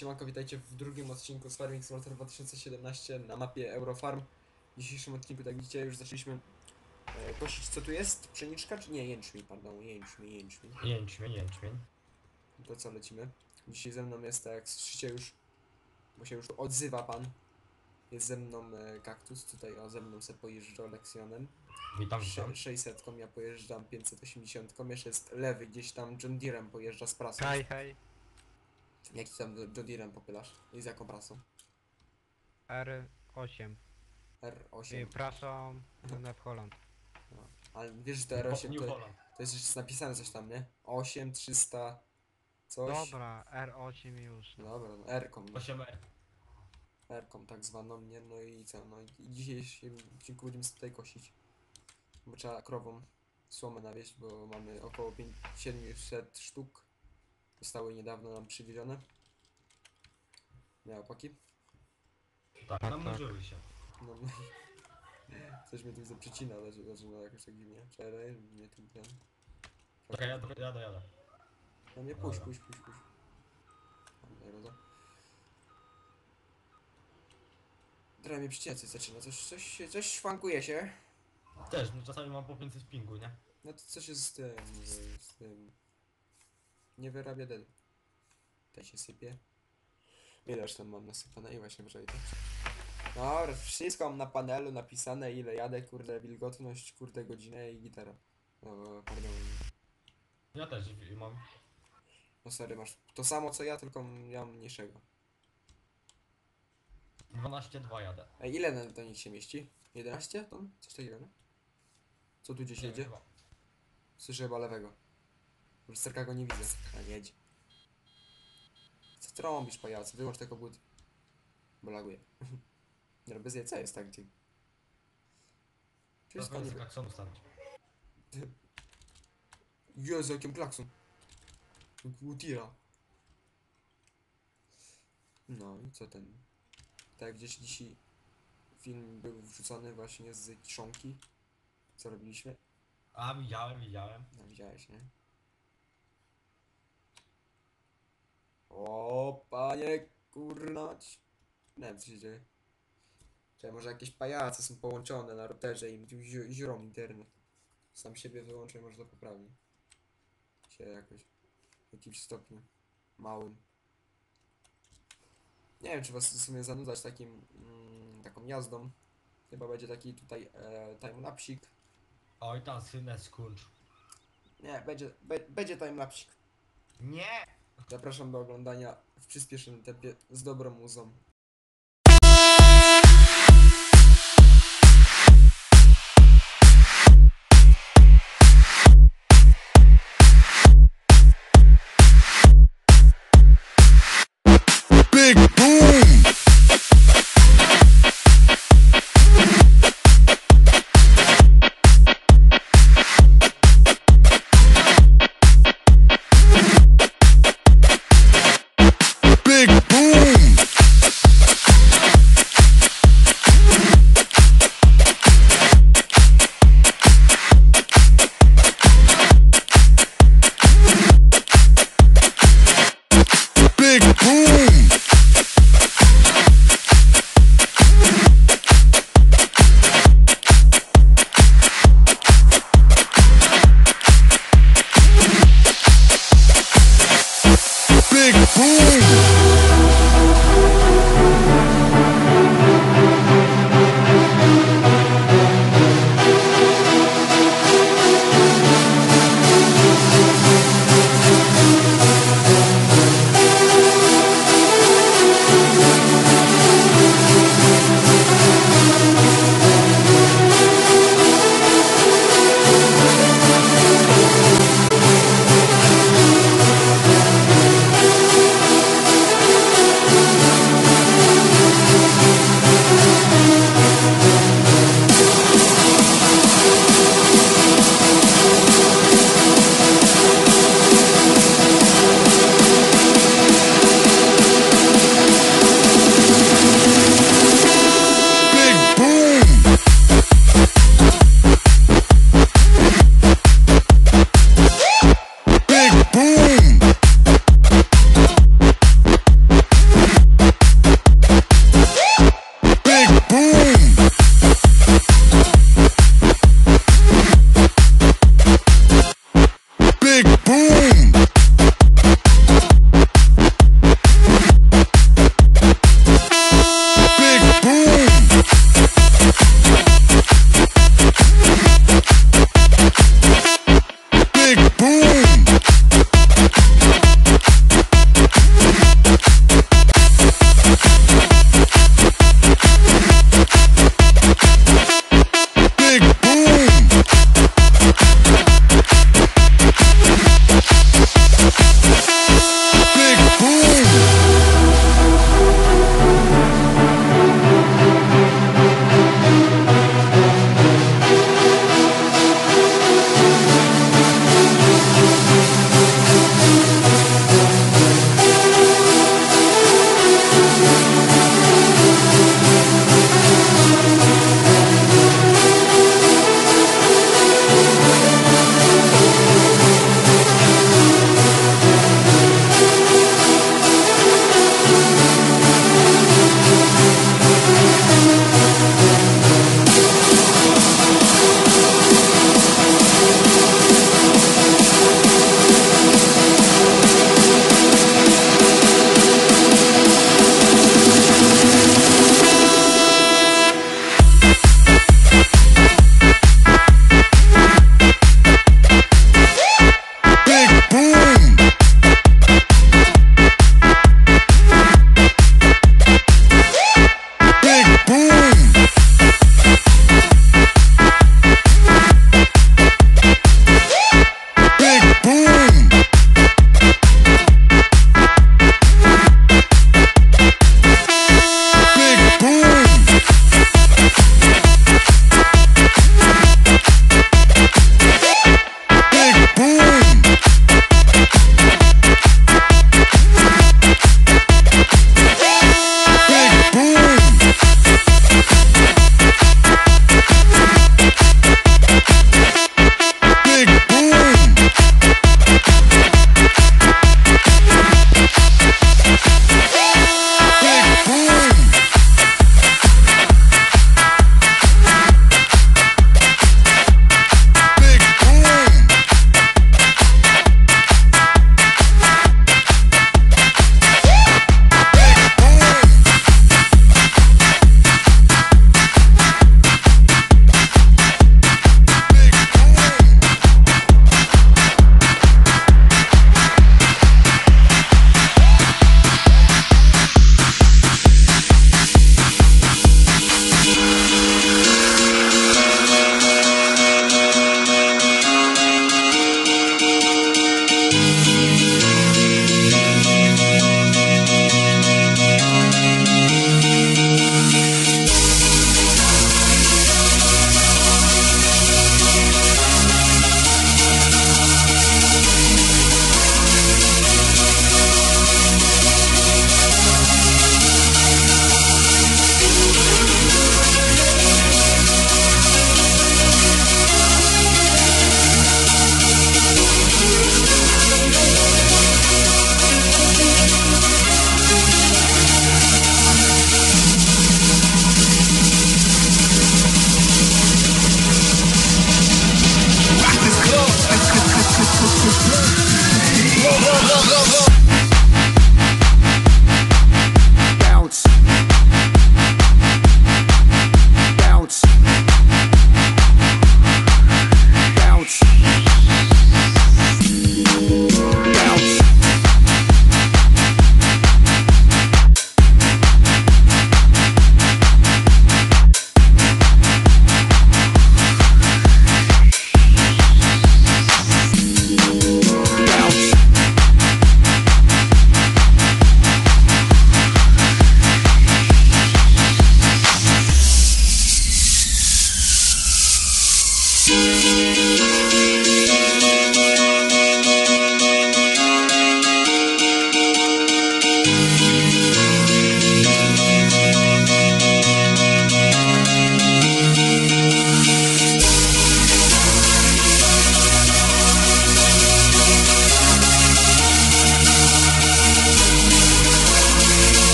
siemanko, witajcie w drugim odcinku z Farming Simulator 2017 na mapie Eurofarm. W dzisiejszym odcinku, tak widzicie, już zaczęliśmy kosić. Co tu jest? Pszeniczka czy nie? Jęczmień, pardon, jęczmień. Jęczmień. To co, lecimy? Dzisiaj ze mną jest, tak jak słyszycie już, bo się już odzywa pan. Jest ze mną kaktus, tutaj ze mną se pojeżdża Leksjonem. Witam. 600, ja pojeżdżam 580, jeszcze jest lewy, gdzieś tam John Deerem pojeżdża z prasą. Hej. Jaki tam John Deerem popylasz? I z jaką prasą? R8. R8. Prasą w Holland. No. Ale wiesz, że to R8 New to Holland. jest napisane coś tam, nie? 8, 300, coś. Dobra, R8 już. Dobra, no, R-kom, nie? 8R. R-kom tak zwaną, nie? No i co? No i dzisiejszym odcinku będziemy sobie tutaj kosić. Bo trzeba krową słomę nawieźć, bo mamy około 700 sztuk. Zostały niedawno nam przywiezione. Nie, opaki? Tak, namnożyły się. No, no. Coś mnie tu zaprzecina, zaczyna jakoś tak dziwnie. Czekaj, mnie tu ten... Czekaj, jadę. No nie, puść. Dobra. Trochę mnie przycinać zaczyna, coś szwankuje się. Też, no czasami mam po 500 pingu, nie? No to coś jest z tym... Nie wyrabia dead. Tutaj się sypie. Ile już tam mam nasypane i właśnie wczoraj tak. Dobra, wszystko mam na panelu napisane, ile jadę, kurde, wilgotność, kurde, godzinę i gitara. No, pardon. Ja też mam. No sorry, masz to samo co ja, tylko ja mam mniejszego. 12,2 jadę. Ej, ile na to nic się mieści? 11 ton? Coś takiego, no? Co tu gdzieś Nie jedzie? wiem, chyba. Słyszę chyba lewego. Lusterka go nie widzę. A nie jedzie. Co trąbisz, pajacu? Wyłącz te koguty. Bo laguje. No bez jej, co jest tak gdzie? Wszystko Trochę nie... z klaksonu stawić. Jezu, jakim klakson. Utira. No i co ten? Tak gdzieś dzisiaj film był wrzucony właśnie z kiszonki. Co robiliśmy? A, widziałem. No widziałeś, nie? O, panie kurnać. Nie wiem co się dzieje. Czy może jakieś pajace są połączone na routerze i ziurą internet. Sam siebie wyłączę, może to poprawi. Się jakoś w jakimś stopniu małym. Nie wiem, czy was w sumie zanudzać taką jazdą. Chyba będzie taki tutaj timelapsik. Oj, tam synę skurcz. Nie, będzie timelapsik. Nie! Zapraszam do oglądania w przyspieszonym tempie z dobrą muzą. Big boom. Big boom.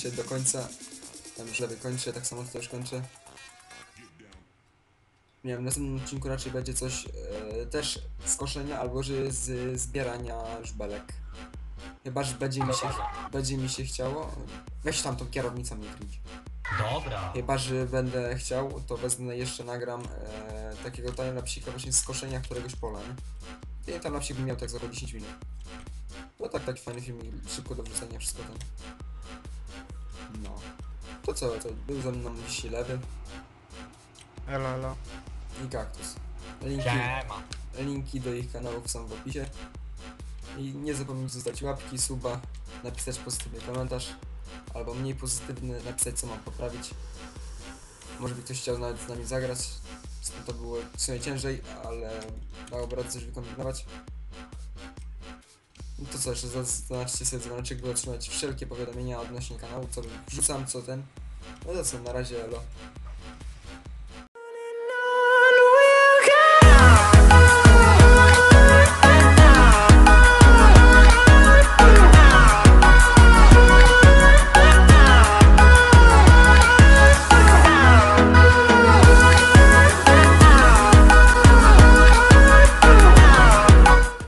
dzisiaj do końca. Tam już lepiej kończę, tak samo to już kończę. Nie wiem, w następnym odcinku raczej będzie coś też z koszenia albo że z zbierania żbelek. Chyba, że będzie mi się chciało. Weź tam tą kierownicą nie kryć. Dobra. Chyba, że będę chciał, to wezmę jeszcze nagram takiego timelapsika właśnie z koszenia któregoś pola, nie? I timelapsik bym miał tak za 10 minut. No tak, taki fajny film, szybko do wrzucenia, wszystko tam. No. To co, to był ze mną dzisiaj Lewy Elo, elo. i Kaktus. Siema. Linki do ich kanałów są w opisie. I nie zapomnijcie zostawić łapki, suba, napisać pozytywny komentarz, albo mniej pozytywny, napisać co mam poprawić. Może by ktoś chciał nawet z nami zagrać. To było w sumie ciężej, ale dałoby radę coś wykombinować. No to co, jeszcze zaznaczcie sobie dzwoneczek, by otrzymać wszelkie powiadomienia odnośnie kanału, co wrzucam, co ten. No to co, na razie, elo.